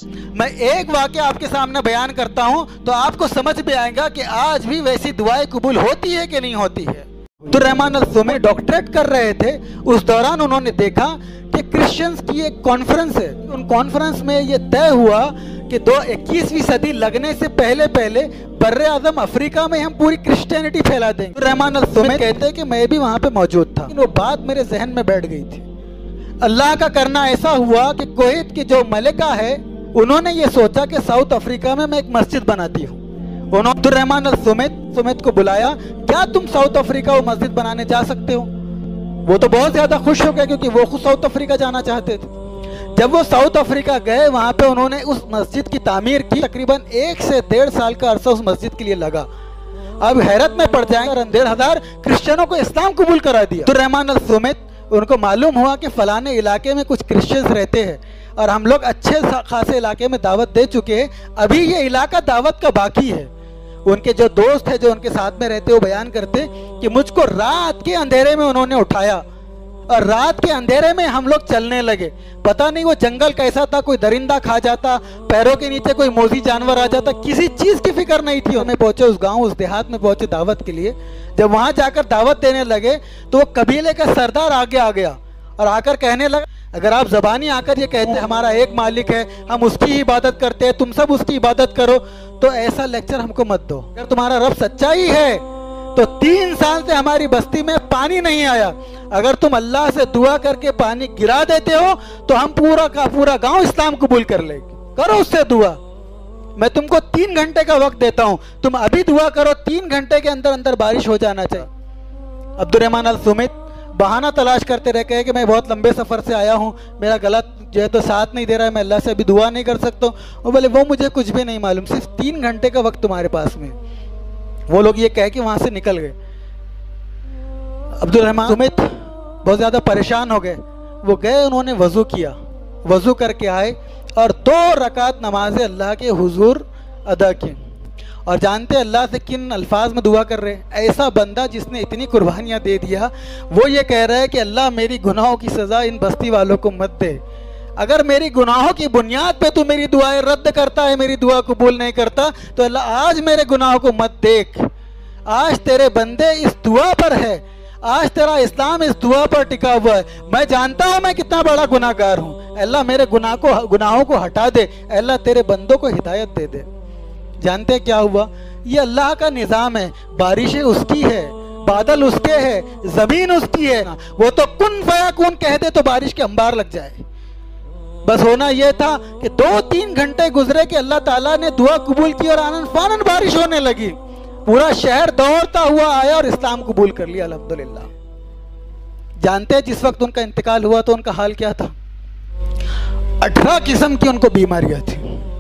मैं एक वाक़या आपके सामने बयान करता हूं तो आपको समझ में आएगा कि आज भी वैसी दुआएं कबूल होती है कि नहीं होती है। अब्दुर्रहमान अल-सुमैत डॉक्टरेट कर रहे थे, उस दौरान उन्होंने देखा कि क्रिश्चियंस की एक कॉन्फ्रेंस है। उन कॉन्फ्रेंस में ये तय हुआ कि 21वीं सदी लगने से पहले पहले बर्रे आज़म अफ्रीका में हम पूरी क्रिश्चियनिटी फैला देंगे। अब्दुर्रहमान अल-सुमैत कहते हैं कि मैं भी वहाँ पे मौजूद था, वो बात मेरे जहन में बैठ गई थी। अल्लाह का करना ऐसा हुआ कि कुवैत की जो मलिका है उन्होंने ये सोचा कि साउथ अफ्रीका में मैं एक मस्जिद बनाती हूँ। उन्होंने अब्दुर्रहमान अल-सुमैत को बुलाया, क्या तुम साउथ अफ्रीका वो मस्जिद बनाने जा सकते हो? वो तो बहुत ज़्यादा खुश हो गए क्योंकि वो खुद साउथ अफ्रीका जाना चाहते थे। जब वो साउथ अफ्रीका गए, वहाँ पे उन्होंने उस मस्जिद की तामीर की। तकरीबन 1 से 1.5 साल का अरसा उस मस्जिद के लिए लगा। अब हैरत में पड़ जाएंगे, 1,500 क्रिश्चियनों को इस्लाम कबूल करा दिया। अब्दुर्रहमान अल-सुमैत उनको मालूम हुआ कि फलाने इलाके में कुछ क्रिश्चियंस रहते हैं और हम लोग अच्छे खासे इलाके में दावत दे चुके हैं, अभी ये इलाका दावत का बाकी है। उनके जो दोस्त है जो उनके साथ में रहते वो बयान करते कि मुझको रात के अंधेरे में उन्होंने उठाया और रात के अंधेरे में हम लोग चलने लगे। पता नहीं वो जंगल कैसा था, कोई दरिंदा खा जाता, पैरों के नीचे कोई मोजी जानवर आ जाता, किसी चीज़ की फिक्र नहीं थी। हमें पहुंचे उस गांव, उस देहात में पहुंचे दावत के लिए। जब वहां जाकर दावत देने लगे तो वो कबीले का सरदार आगे आ गया और आकर कहने लगा, अगर आप ज़बानी आकर ये कहते हैं हमारा एक मालिक है, हम उसकी ही इबादत करते हैं, तुम सब उसकी इबादत करो, तो ऐसा लेक्चर हमको मत दो। अगर तुम्हारा रब सच्चा ही है तो 3 साल से हमारी बस्ती में पानी नहीं आया, अगर तुम अल्लाह से दुआ करके पानी गिरा देते हो तो हम पूरा का पूरा गांव इस्लाम कबूल कर लेंगे। करो उससे दुआ, मैं तुमको 3 घंटे का वक्त देता हूं, तुम अभी दुआ करो, 3 घंटे के अंदर अंदर बारिश हो जाना चाहिए। अब्दुर्रहमान अल-सुमैत बहाना तलाश करते रह गए कि मैं बहुत लंबे सफ़र से आया हूँ, मेरा गला जो है तो साथ नहीं दे रहा है, मैं अल्लाह से अभी दुआ नहीं कर सकता हूँ। वो बोले वो मुझे कुछ भी नहीं मालूम, सिर्फ 3 घंटे का वक्त तुम्हारे पास में। वो लोग ये कह के वहाँ से निकल गए। अब्दुर्रहमान अल-सुमैत बहुत ज़्यादा परेशान हो गए। वो गए, उन्होंने वज़ू किया, वज़ू करके आए और 2 रकात नमाज़ें अल्लाह के हुजूर अदा की। और जानते अल्लाह से किन अल्फाज में दुआ कर रहे हैं? ऐसा बंदा जिसने इतनी कुर्बानियाँ दे दिया, वो ये कह रहा है कि अल्लाह मेरी गुनाहों की सज़ा इन बस्ती वालों को मत दे। अगर मेरी गुनाहों की बुनियाद पे तू मेरी दुआएं रद्द करता है, मेरी दुआ कबूल नहीं करता, तो अल्लाह आज मेरे गुनाहों को मत देख। आज तेरे बंदे इस दुआ पर है, आज तेरा इस्लाम इस दुआ पर टिका हुआ है। मैं जानता हूँ मैं कितना बड़ा गुनाहगार हूँ, अल्लाह मेरे गुनाहों को हटा दे, अल्लाह तेरे बंदों को हिदायत दे दे। जानते क्या हुआ? ये अल्लाह का निज़ाम है, बारिशें उसकी है, बादल उसके है, ज़मीन उसकी है। वो तो कुन फयाकुन कह दे तो बारिश के अंबार लग जाए। बस होना यह था कि 2-3 घंटे गुजरे कि अल्लाह ताला ने दुआ कबूल की और आनन फानन बारिश होने लगी। पूरा शहर दौड़ता हुआ आया और इस्लाम कबूल कर लिया अल्हम्दुलिल्लाह। जानते हैं जिस वक्त उनका इंतकाल हुआ तो उनका हाल क्या था? 18 किस्म की उनको बीमारियां थी।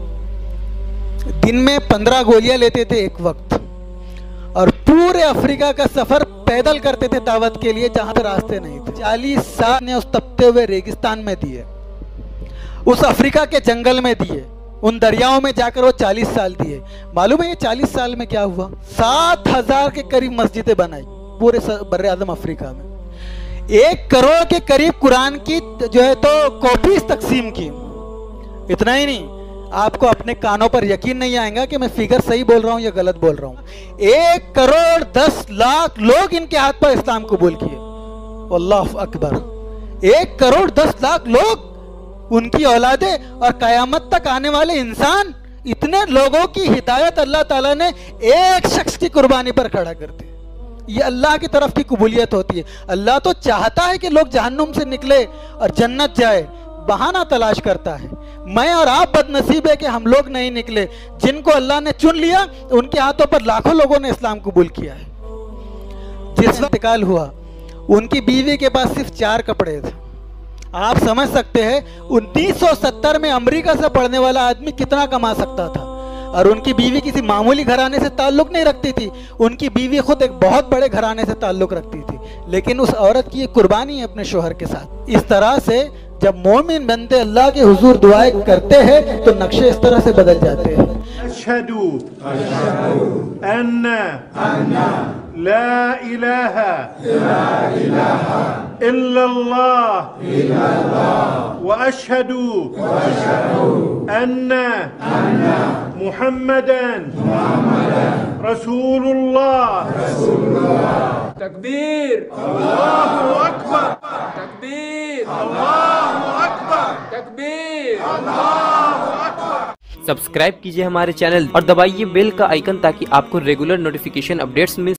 दिन में 15 गोलियां लेते थे एक वक्त और पूरे अफ्रीका का सफर पैदल करते थे दावत के लिए जहां पर रास्ते नहीं थे। 40 साल ने उस तपते हुए रेगिस्तान में दिए, उस अफ्रीका के जंगल में दिए, उन दरियाओं में जाकर वो 40 साल दिए। मालूम है ये 40 साल में क्या हुआ? 7,000 के करीब मस्जिदें बनाई पूरे बर्रे आज़म अफ्रीका में। 1 करोड़ के करीब कुरान की जो है तो कॉपीज तकसीम की। इतना ही नहीं, आपको अपने कानों पर यकीन नहीं आएगा कि मैं फिगर सही बोल रहा हूं या गलत बोल रहा हूं। 1 करोड़ 10 लाख लोग इनके हाथ पर इस्लाम कबूल किए। अल्लाह अकबर। 1 करोड़ 10 लाख लोग, उनकी औलादें और कयामत तक आने वाले इंसान, इतने लोगों की हिदायत अल्लाह ताला ने एक शख्स की कुर्बानी पर खड़ा कर दी। ये अल्लाह की तरफ की कबूलियत होती है। अल्लाह तो चाहता है कि लोग जहन्नुम से निकले और जन्नत जाए, बहाना तलाश करता है। मैं और आप बदनसीब है कि हम लोग नहीं निकले। जिनको अल्लाह ने चुन लिया उनके हाथों पर लाखों लोगों ने इस्लाम कबूल किया है। जिस वक्त इंतकाल हुआ उनकी बीवी के पास सिर्फ 4 कपड़े थे। आप समझ सकते हैं 1970 में अमेरिका से पढ़ने वाला आदमी कितना कमा सकता था। और उनकी बीवी किसी मामूली घराने से ताल्लुक नहीं रखती थी, उनकी बीवी खुद एक बहुत बड़े घराने से ताल्लुक रखती थी। लेकिन उस औरत की एक कुर्बानी है अपने शोहर के साथ। इस तरह से जब मोमिन बंदे अल्लाह के हुजूर दुआएं करते हैं तो नक्शे इस तरह से बदल जाते हैं। لا इलाह इल्लल्लाह व अशहदु अन्ना मुहम्मदन रसूलुल्लाह। तकबीर, अल्लाहु अकबर, तकबीर, अल्लाहु अकबर, तकबीर। अल्लाहु अकबर। सब्सक्राइब कीजिए हमारे चैनल और दबाइए बेल का आइकन ताकि आपको रेगुलर नोटिफिकेशन अपडेट्स मिल